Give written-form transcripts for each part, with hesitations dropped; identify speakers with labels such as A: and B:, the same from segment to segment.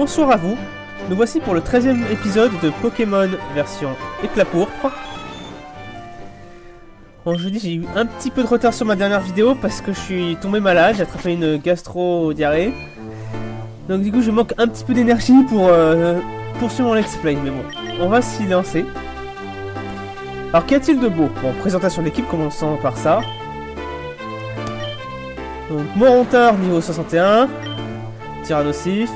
A: Bonsoir à vous, nous voici pour le 13e épisode de Pokémon version éclat pourpre. Bon, je dis j'ai eu un petit peu de retard sur ma dernière vidéo parce que je suis tombé malade, j'ai attrapé une gastro-diarrhée. Donc du coup je manque un petit peu d'énergie pour poursuivre mon let's play, mais bon, on va s'y lancer. Alors qu'y a-t-il de beau? Bon, présentation d'équipe, commençons par ça. Donc Morontar niveau 61, Tyrannosif.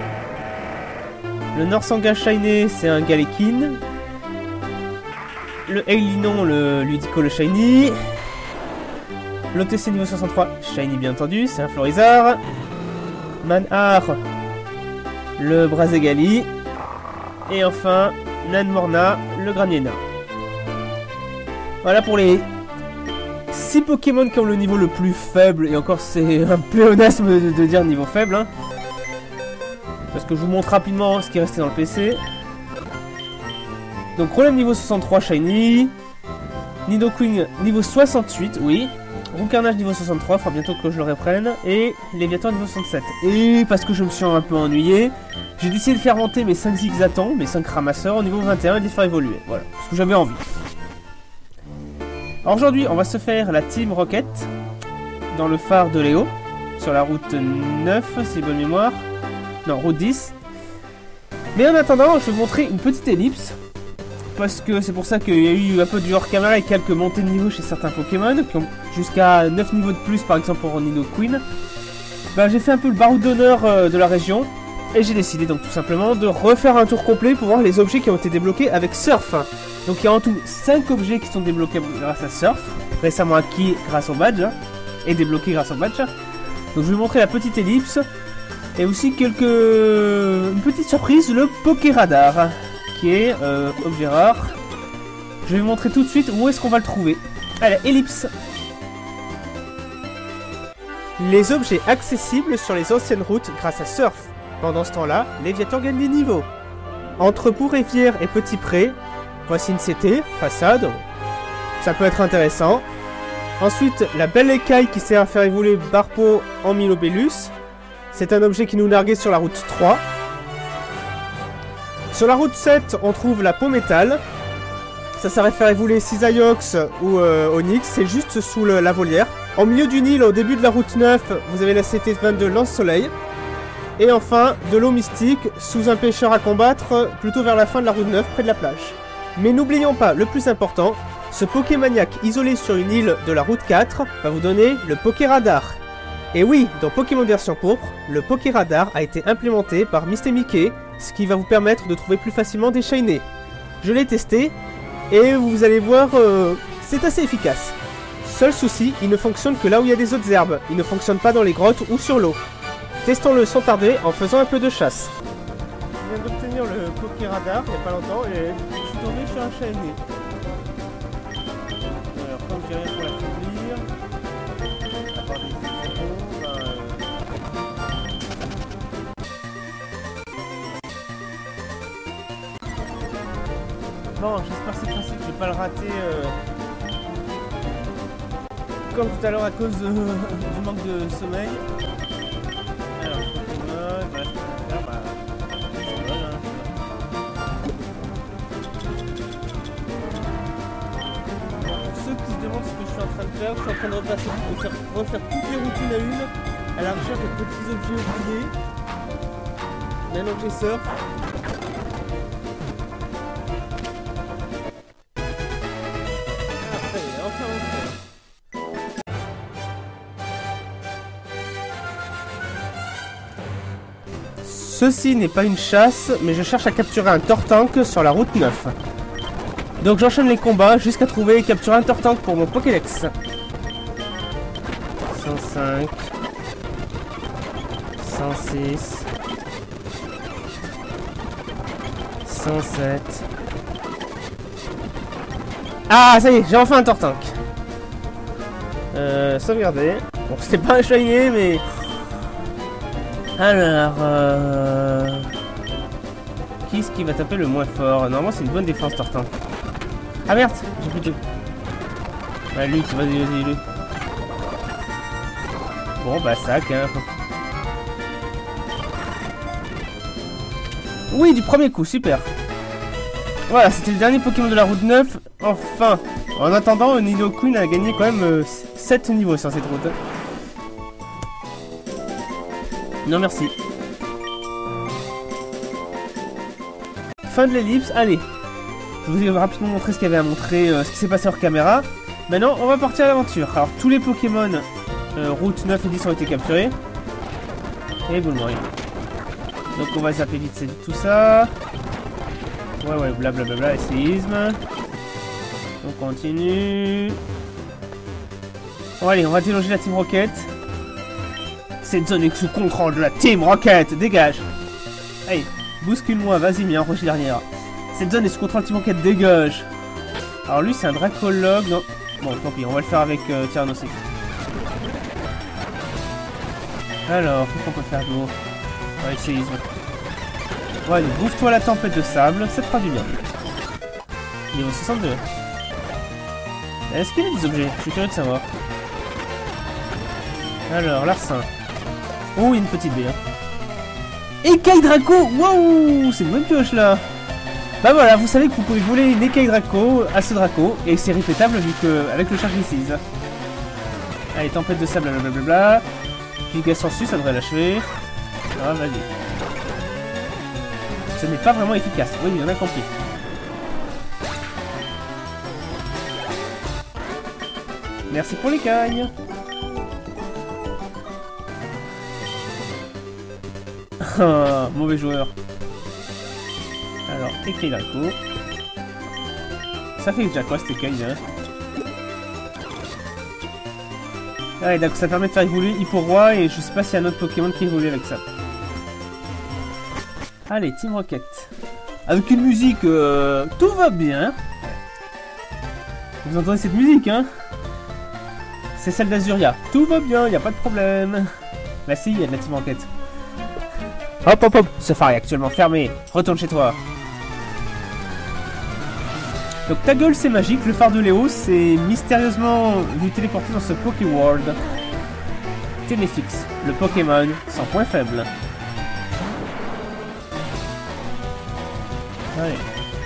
A: Le Norsanga Shiny c'est un Galekin. Le Ailinon, le Ludico, le Shiny. L'OTC niveau 63, Shiny bien entendu, c'est un Florizard. Manhar, le Brazegali. Et enfin, Nanmorna, le Graniena. Voilà pour les 6 Pokémon qui ont le niveau le plus faible. Et encore, c'est un pléonasme de dire niveau faible. Hein. Parce que je vous montre rapidement ce qui est resté dans le PC. Donc, Rollem niveau 63, Shiny. Nidoqueen niveau 68, oui. Roucarnage niveau 63, il faudra bientôt que je le reprenne. Et Léviathan niveau 67. Et parce que je me suis un peu ennuyé, j'ai décidé de faire monter mes 5 Zigzatons, mes 5 ramasseurs au niveau 21 et de les faire évoluer. Voilà, parce que j'avais envie. Alors aujourd'hui, on va se faire la Team Rocket dans le phare de Léo, sur la route 9, si bonne mémoire. Non, route 10. Mais en attendant, je vais vous montrer une petite ellipse. Parce que c'est pour ça qu'il y a eu un peu du hors-caméra et quelques montées de niveau chez certains Pokémon, qui ont jusqu'à 9 niveaux de plus, par exemple pour Nidoqueen. Bah, j'ai fait un peu le baroud d'honneur de la région, et j'ai décidé donc tout simplement de refaire un tour complet pour voir les objets qui ont été débloqués avec Surf. Donc il y a en tout 5 objets qui sont débloqués grâce à Surf, récemment acquis grâce au badge, et débloqués grâce au badge. Donc je vais vous montrer la petite ellipse, et aussi une petite surprise, le Pokéradar. Qui est objet rare. Je vais vous montrer tout de suite où est-ce qu'on va le trouver. Allez, ellipse. Les objets accessibles sur les anciennes routes grâce à Surf. Pendant ce temps-là, Léviathan gagne des niveaux. Entre Bourg-Rivière et Petit Pré, voici une CT, façade. Ça peut être intéressant. Ensuite, la belle écaille qui sert à faire évoluer Barpo en Milobellus. C'est un objet qui nous narguait sur la route 3. Sur la route 7, on trouve la peau métal. Ça sert à faire évoluer Cisaiox ou Onyx, c'est juste sous la volière. En milieu du Nil, au début de la route 9, vous avez la CT22 Lance-Soleil. Et enfin, de l'eau mystique, sous un pêcheur à combattre, plutôt vers la fin de la route 9, près de la plage. Mais n'oublions pas, le plus important, ce Pokémaniac isolé sur une île de la route 4 va vous donner le Pokéradar. Et oui, dans Pokémon version pourpre, le Pokéradar a été implémenté par Misty Mickey, ce qui va vous permettre de trouver plus facilement des Shiny. Je l'ai testé, et vous allez voir, c'est assez efficace. Seul souci, il ne fonctionne que là où il y a des autres herbes, il ne fonctionne pas dans les grottes ou sur l'eau. Testons-le sans tarder en faisant un peu de chasse. Je viens d'obtenir le Pokéradar il n'y a pas longtemps, et je suis tombé sur un Shiny. Alors, comme j'ai rien pour l'affaiblir, à part des bon, j'espère que c'est facile, je vais pas le rater comme tout à l'heure à cause du manque de sommeil. Alors, Pokémon, voilà ce qu'on va faire, Pokémon, hein. Pour ceux qui se demandent ce que je suis en train de faire, je suis en train de refaire toutes les routines à une, à la recherche de petits objets oubliés. Maintenant que j'ai Surf. Ceci n'est pas une chasse, mais je cherche à capturer un Tortank sur la route 9. Donc j'enchaîne les combats jusqu'à trouver et capturer un Tortank pour mon Pokédex. 105, 106, 107. Ah, ça y est, j'ai enfin un Tortank. Sauvegarder. Bon, c'était pas un Shiny, mais... Alors, qui est-ce qui va taper le moins fort? Normalement, c'est une bonne défense, Tortank. Ah merde, j'ai plus de... Bah, lui, vas-y, lui. Bon, bah, sac, hein. Oui, du premier coup, super. Voilà, c'était le dernier Pokémon de la route 9. Enfin. En attendant, Nidoqueen a gagné quand même 7 niveaux sur cette route. Non, merci. Fin de l'ellipse, allez. Je vous ai rapidement montré ce qu'il y avait à montrer, ce qui s'est passé hors caméra. Maintenant, on va partir à l'aventure. Alors, tous les Pokémon route 9 et 10 ont été capturés. Et vous le voyez. Donc, on va zapper vite tout ça. Ouais, blablabla, essayisme. On continue. Bon, allez, on va déloger la Team Rocket. Cette zone est sous contrôle de la Team Rocket. Dégage. Allez, bouscule-moi, vas-y, mien, rocher dernière. Cette zone est sous contrôle de la Team Rocket, dégage. Alors lui, c'est un Dracologue. Non. Bon, tant pis, on va le faire avec Tyrannosaurus. Alors, qu'est-ce qu'on peut faire d'autre? Avec séisme. Ouais, bouffe-toi la tempête de sable, ça te fera du bien. Niveau 62. Est-ce qu'il y a des objets? Je suis curieux de savoir. Alors, Larcin. Oh, il y a une petite baie. Écaille Draco! Wow! C'est une bonne pioche là! Bah voilà, vous savez que vous pouvez voler une écaille Draco à ce Draco, et c'est répétable vu que avec le charge ici. Allez, tempête de sable, blablabla. Giga Sensu, ça devrait l'achever. Ah, vas-y. Ce n'est pas vraiment efficace. Oui, il y en a compris. Merci pour l'écaille. Ah, mauvais joueur. Alors, écaille Draco. Ça fait déjà quoi cette écaille hein? Ouais, donc ça permet de faire évoluer Hippo-Roi et je sais pas s'il y a un autre Pokémon qui évolue avec ça. Allez, Team Rocket. Avec une musique, tout va bien. Vous entendez cette musique, hein? C'est celle d'Azuria. Tout va bien, y a pas de problème. Bah si, y a de la Team Rocket. Hop hop hop, Safari actuellement fermé. Retourne chez toi. Donc ta gueule c'est magique, le phare de Léo c'est mystérieusement vu téléporter dans ce Pokéworld. Ténéfix, le Pokémon sans point faible. Allez.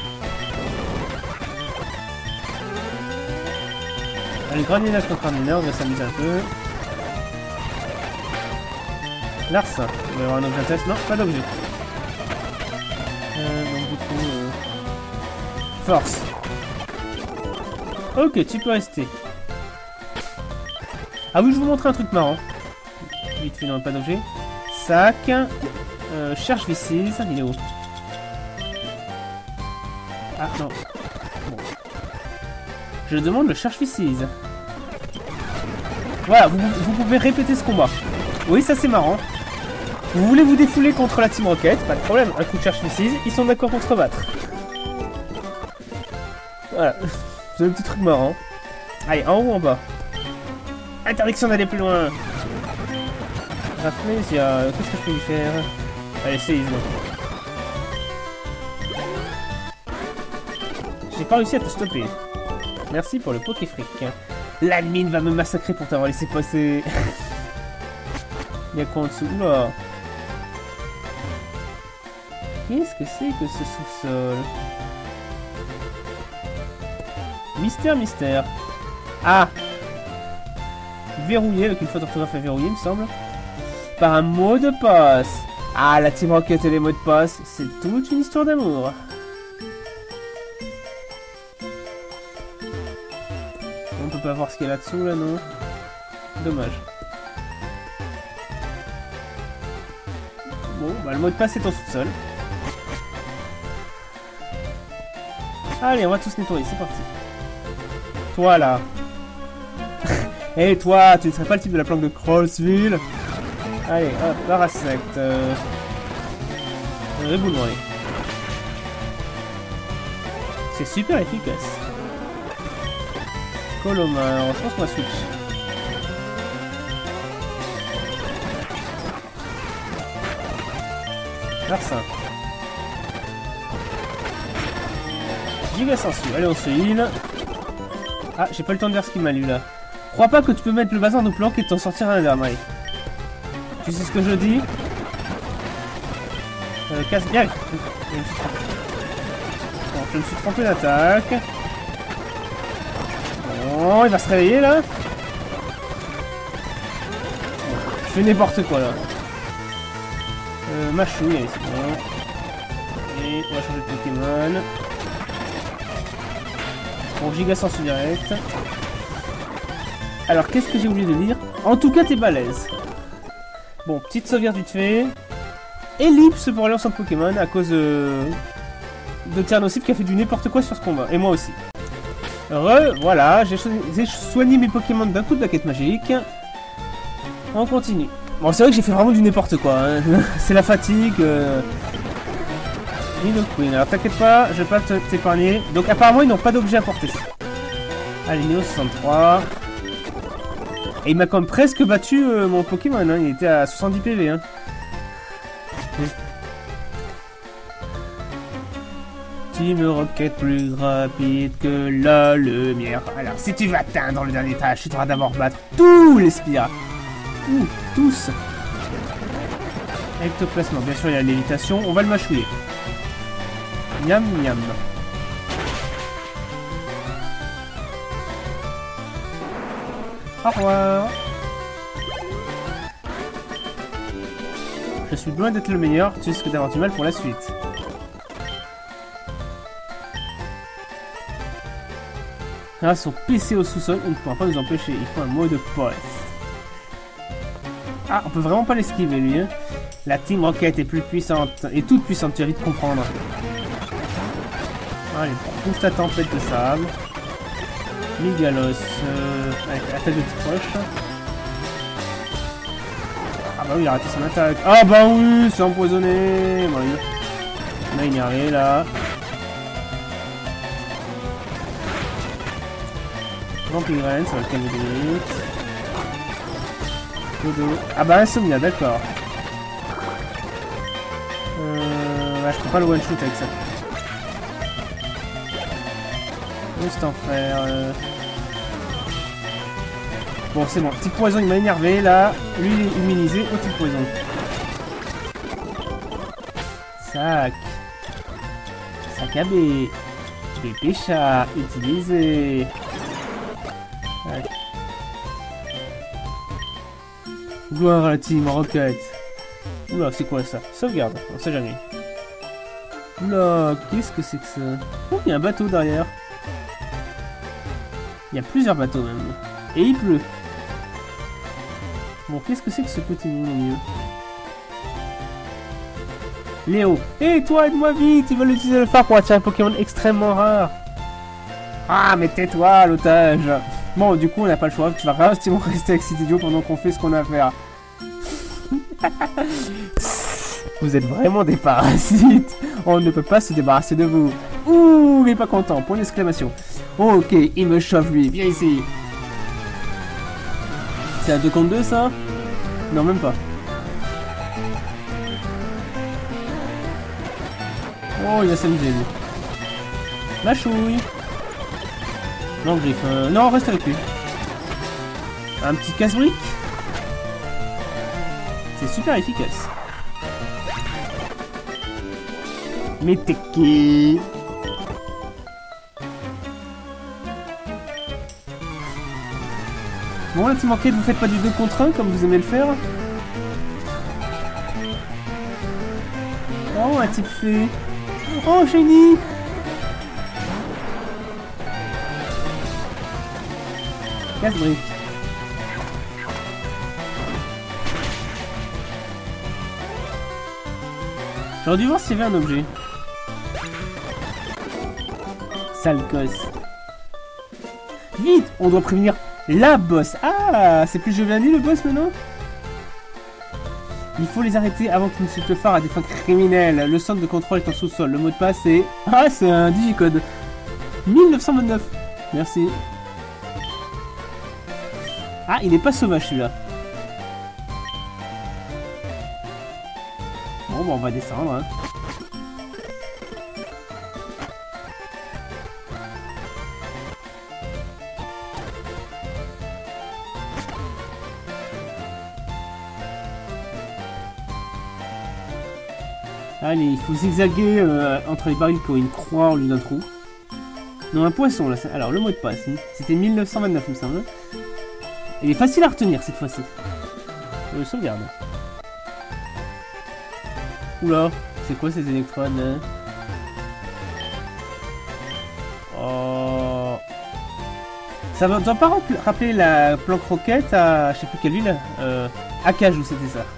A: Allez, grenadage contre un mineur, on va s'amuser un peu. Larcin, il va y avoir un objet test. Non, pas d'objet. Donc du coup... Force. Ok, tu peux rester. Ah oui, je vous montre un truc marrant. Vite fait, non, pas d'objet. Sac. Cherche V6. Il est où? Ah, non. Bon. Je demande le cherche V6. Voilà, vous pouvez répéter ce combat. Oui, ça c'est marrant. Vous voulez vous défouler contre la Team Rocket, pas de problème. Un coup de cherche V6, ils sont d'accord pour se rebattre. Voilà. C'est un petit truc marrant. Allez, en haut ou en bas? Interdiction d'aller plus loin. Rafflesia, qu'est-ce que je peux lui faire? Allez, séisme. J'ai pas réussi à te stopper. Merci pour le Pokéfric. L'admin va me massacrer pour t'avoir laissé passer. Il y a quoi en dessous? Oula. Qu'est-ce que c'est que ce sous-sol? Mystère, mystère. Ah! Verrouillé, avec une faute d'orthographe à verrouiller, il me semble. Par un mot de passe. Ah, la Team Rocket et les mots de passe, c'est toute une histoire d'amour. On peut pas voir ce qu'il y a là-dessous, là, non? Dommage. Bon, bah le mot de passe est en sous-sol. Allez, on va tous nettoyer, c'est parti. Toi, là. Et hey, toi, tu ne serais pas le type de la planque de Crossville? Allez, hop, Parasect. Reboulement, allez. C'est super efficace. Colomar, je pense qu'on va switch. Larcin. Giga Sensu, allez on se heal. Ah, j'ai pas le temps de dire ce qu'il m'a lu là. Crois pas que tu peux mettre le bazar de planque et t'en sortir un dernier. Tu sais ce que je dis? Casse bien. Bon, je me suis trompé d'attaque. Bon, il va se réveiller là. Je fais n'importe quoi là. Machouille, allez, c'est bon. Et on va changer de Pokémon. Bon, giga sens direct. Alors, qu'est-ce que j'ai oublié de dire? En tout cas, t'es balèze. Bon, petite sauvegarde vite fait. Ellipse pour aller en centre Pokémon à cause de Tyrannocip qui a fait du n'importe quoi sur ce combat. Et moi aussi. Voilà, j'ai soigné mes Pokémon d'un coup de baguette magique. On continue. Bon, c'est vrai que j'ai fait vraiment du n'importe quoi. Hein. C'est la fatigue. Nidoqueen. Alors t'inquiète pas, je vais pas t'épargner. Donc apparemment ils n'ont pas d'objet à porter. Allez, Néo 63. Et il m'a quand même presque battu mon Pokémon. Hein. Il était à 70 PV. Hein. Team Rocket plus rapide que la lumière. Alors si tu vas atteindre le dernier étage, tu devras d'abord battre tous les Spira. Tous. Ectoplasme, bien sûr il y a l'évitation. On va le mâchouiller. Miam miam. Au revoir. Je suis loin d'être le meilleur, tu risques d'avoir du mal pour la suite. Grâce au PC au sous-sol, on ne pourra pas nous empêcher. Il faut un mot de passe. Ah, on peut vraiment pas l'esquiver lui. Hein. La Team Rocket est plus puissante et toute puissante, tu as vite comprendre. Allez, pousse ta tempête de sable. Migalos, avec attaque de petite poche. Ah bah oui, il a raté son attaque. Ah bah oui, c'est empoisonné. Bon, il m'a énervé là. Vampirène, ça va le calmer des minutes. Dodo. Ah bah Insomnia, d'accord. Ouais, je peux pas le one shoot avec ça. Juste en faire. Bon, c'est bon. Petit poison, il m'a énervé là. Lui, il est immunisé au petit poison. Sac. Sac à B. Bébé chat utilisé. Ouais. Gloire à la Team Rocket. Oula, c'est quoi ça? Sauvegarde, on sait jamais. Oula, qu'est-ce que c'est que ça? Oh, il y a un bateau derrière. Il y a plusieurs bateaux même. Et il pleut. Bon, qu'est-ce que c'est que ce petit monde au milieu? Léo. Hé, toi, aide-moi vite! Ils veulent utiliser le phare pour attirer un Pokémon extrêmement rare. Ah, mais tais-toi, l'otage! Bon, du coup, on n'a pas le choix. Tu vas rester avec cet idiot pendant qu'on fait ce qu'on a à faire. Vous êtes vraiment des parasites. On ne peut pas se débarrasser de vous. Ouh, il est pas content. Point d'exclamation. Oh, ok, il me chauffe lui. Viens ici. C'est à 2 contre 2 ça? Non, même pas. Oh, il va s'amuser lui. Mâchouille. Non, Griff. Non, reste avec lui. Un petit casse-brique. C'est super efficace. Mais t'es qui? Bon, la Team Rocket, vous faites pas du 2 contre 1 comme vous aimez le faire? Oh, un type fée. Oh, génie. Casse-brique. J'aurais dû voir s'il y avait un objet. Sale gosse. Vite, on doit prévenir la boss. Ah, c'est plus Giovanni le boss maintenant? Il faut les arrêter avant qu'ils ne se le phare à des fins criminelles. Le centre de contrôle est en sous-sol. Le mot de passe est... Ah, c'est un digicode. 1929. Merci. Ah, il n'est pas sauvage celui-là. Bon, bah on va descendre. Hein.
B: Allez, il faut zigzaguer entre les barils qui ont une croix au lieu d'un trou. Non, un poisson, là. Alors, le mot de passe, c'était 1929, il me semble. Il est facile à retenir, cette fois-ci. Je sauvegarde. Oula, c'est quoi ces électrodes là? Oh... Ça ne doit pas rappeler la planque roquette à... je sais plus quelle ville. À Cajou, c'était ça.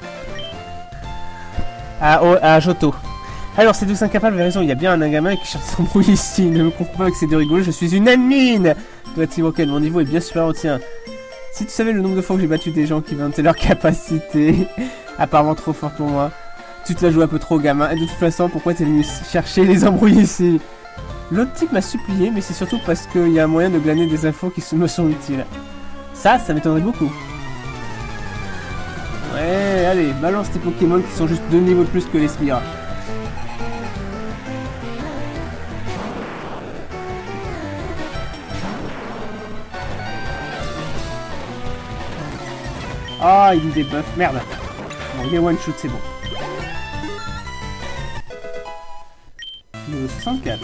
B: À Johto. Alors, ces deux incapables avaient raison, il y a bien un gamin qui cherche son bruit ici. Ne me comprends pas que c'est de rigoler, je suis une admin. Doit-il manquer, mon niveau est bien supérieur au tien. Si tu savais le nombre de fois que j'ai battu des gens qui vantaient leur capacité, apparemment trop fort pour moi. Tu te la joues un peu trop, gamin. Et de toute façon, pourquoi t'es venu chercher les embrouilles ici? L'autre type m'a supplié, mais c'est surtout parce qu'il y a un moyen de glaner des infos qui me sont utiles. Ça m'étonnerait beaucoup. Ouais, allez, balance tes Pokémon qui sont juste 2 niveaux de plus que les Spira. Ah, il me débuffe, merde. Bon, il est one shoot, c'est bon. Le 64.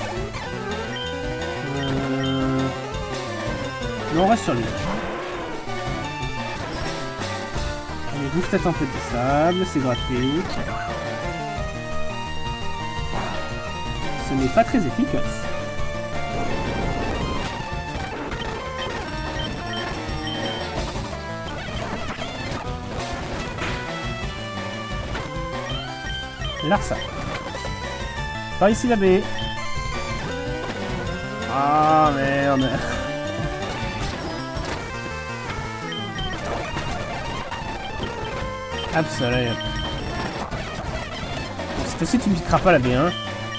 B: Non, on reste sur lui. Allez, bouffe ta tempête de sable, c'est gratuit. Ce n'est pas très efficace. Larsa. Par ici la baie. Ah merde. Absolument. Bon, cette fois-ci tu me piqueras pas la baie, hein.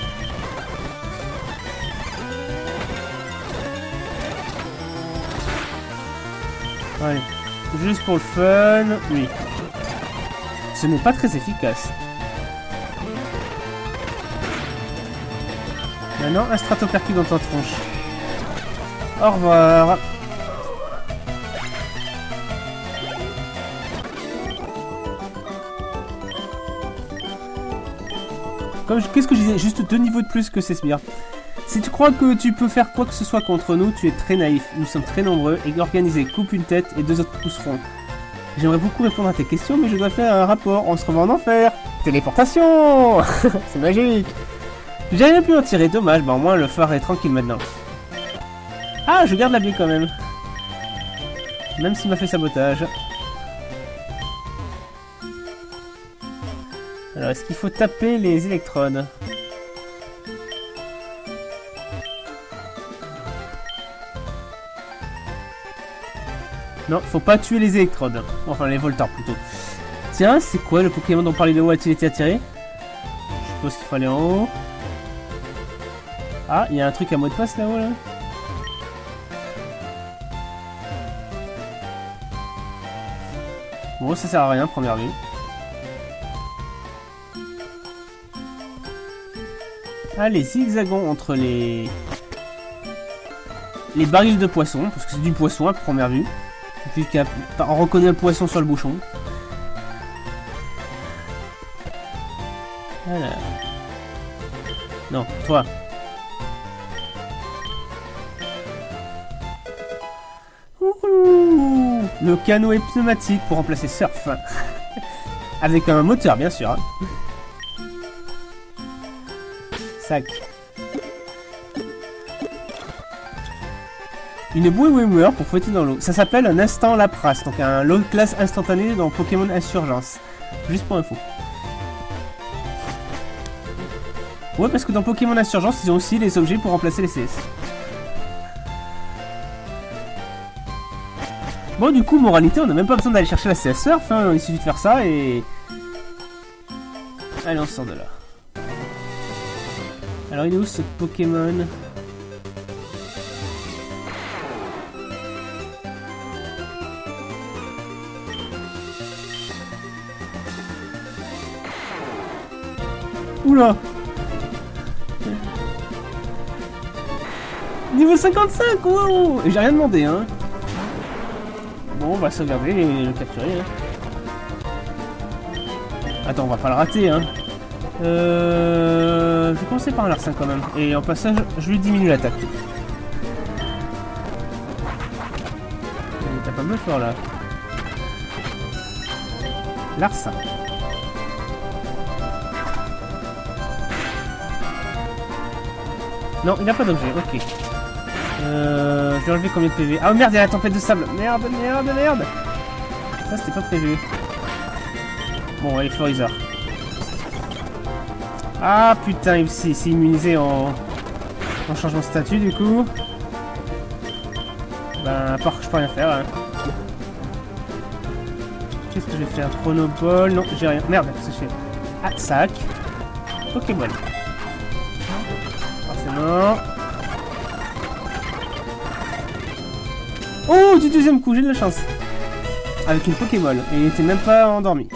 B: Allez. Juste pour le fun. Oui. Ce n'est pas très efficace. Maintenant, un stratopercule dans ta tronche. Au revoir. Qu'est-ce que je disais? Juste 2 niveaux de plus que ces sbires. Si tu crois que tu peux faire quoi que ce soit contre nous, tu es très naïf. Nous sommes très nombreux et organisés. Coupe une tête et 2 autres pousseront. J'aimerais beaucoup répondre à tes questions, mais je dois faire un rapport. On se revoit en enfer. Téléportation. C'est magique. J'ai rien pu en tirer, dommage, bah au moins le phare est tranquille maintenant. Ah, je garde la baie quand même. Même s'il m'a fait sabotage. Alors, est-ce qu'il faut taper les électrodes? Non, faut pas tuer les électrodes. Enfin, les Voltors plutôt. Tiens, c'est quoi le Pokémon dont parlait Léo? A-t-il été attiré? Je suppose qu'il faut aller en haut. Ah, il y a un truc à mot de passe là-haut, là. Bon, ça sert à rien, première vue. Allez, zigzagons entre les barils de poisson, parce que c'est du poisson à première vue. On reconnaît le poisson sur le bouchon. Voilà. Non, toi. Le canot est pneumatique pour remplacer Surf. Avec un moteur, bien sûr. Hein. Sac. Une bouée Wimmer pour fouetter dans l'eau. Ça s'appelle un instant Lapras, donc un low class instantané dans Pokémon Insurgence. Juste pour info. Ouais, parce que dans Pokémon Insurgence, ils ont aussi les objets pour remplacer les CS. Bon, du coup, moralité, on n'a même pas besoin d'aller chercher la CS Surf, hein, il suffit de faire ça et... Allez, on sort de là. Alors, il est où ce Pokémon? Oula! Niveau 55, wow! Et j'ai rien demandé, hein. Bon, on va sauvegarder et le capturer. Hein. Attends, on va pas le rater, hein. Je vais commencer par un Larcin quand même. Et en passage, je lui diminue l'attaque. Il tape un peu fort là. Larcin. Non, il n'a pas d'objet, ok. Je vais enlever combien de PV? Ah oh, merde, il y a la tempête de sable. Merde, merde, merde. Ça, c'était pas prévu. Bon, allez, Florizard. Ah putain, il s'est immunisé en changement de statut du coup. Ben, à part que je peux rien faire. Hein. Qu'est-ce que je vais faire? Chronoball? Non, j'ai rien. Merde, qu'est-ce que je fais? Ah, sac. Pokéball. Forcément. Oh, du deuxième coup, j'ai de la chance. Avec une Pokéball. Et il était même pas endormi.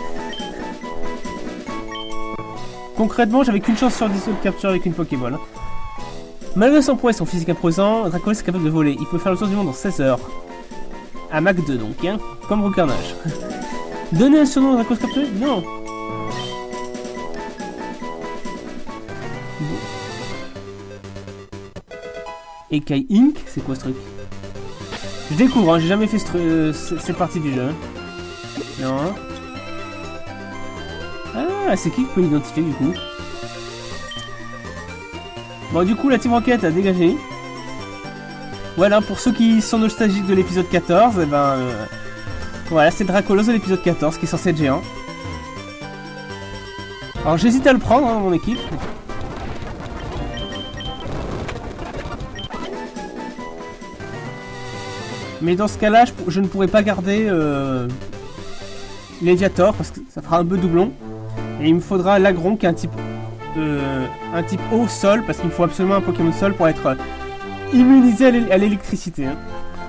B: Concrètement, j'avais qu'une chance sur 10 de capture avec une Pokéball. Malgré son poids et son physique imposant, Dracolos est capable de voler. Il peut faire le tour du monde en 16 heures. À Mach 2 donc, hein. Comme Roucarnage. Donner un surnom à Dracolos capturé? Non. Bon. Ekai Inc. C'est quoi ce truc? Je découvre, hein. J'ai jamais fait cette partie du jeu. Hein. Non. Ah, c'est qui peut l'identifier du coup? Bon, du coup, la Team Rocket a dégagé. Voilà, pour ceux qui sont nostalgiques de l'épisode 14, et ben... voilà, c'est Dracolos de l'épisode 14 qui est censé être géant. Alors, j'hésite à le prendre hein, dans mon équipe. Mais dans ce cas-là, je ne pourrais pas garder Léviator parce que ça fera un peu doublon. Et il me faudra l'Agron qui est un type eau sol parce qu'il me faut absolument un Pokémon sol pour être immunisé à l'électricité. Hein.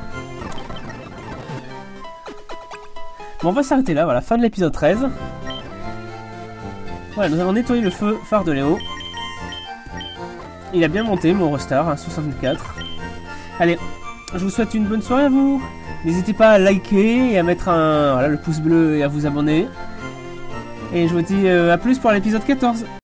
B: Bon, on va s'arrêter là, voilà, fin de l'épisode 13. Voilà, nous allons nettoyer le phare de Léo. Il a bien monté, mon Eurostar, hein, 64. Allez, je vous souhaite une bonne soirée à vous. N'hésitez pas à liker et à mettre le pouce bleu et à vous abonner. Et je vous dis à plus pour l'épisode 14.